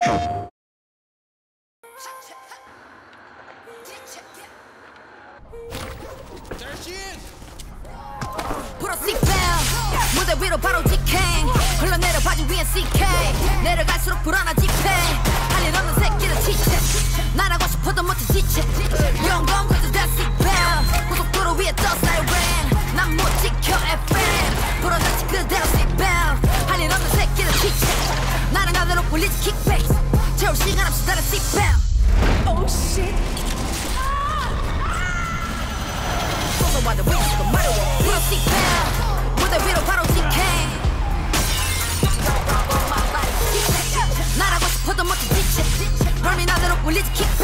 무대 위로 바로 직행 흘러내려 바지 위엔 CK 내려갈수록 불안한 지폐 할 일 없는 새끼는 지체 날아고 싶어도 못해 지체 영광 커져 다 seatbelt 고속도로 위에 떴어 siren 난 못 지켜 FM 불어졌지 그대로 seatbelt 할 일 없는 새끼는 지체 나는 가대로 굴리지 킥베이스 채울 시간 없이 다른 seatbelt Oh shit 쏟아와도 위에서도 마려워 불어 seatbelt 무대 위로 바로 직행 날아고 싶어도 못해 지체 헐미 나대로 굴리지 킥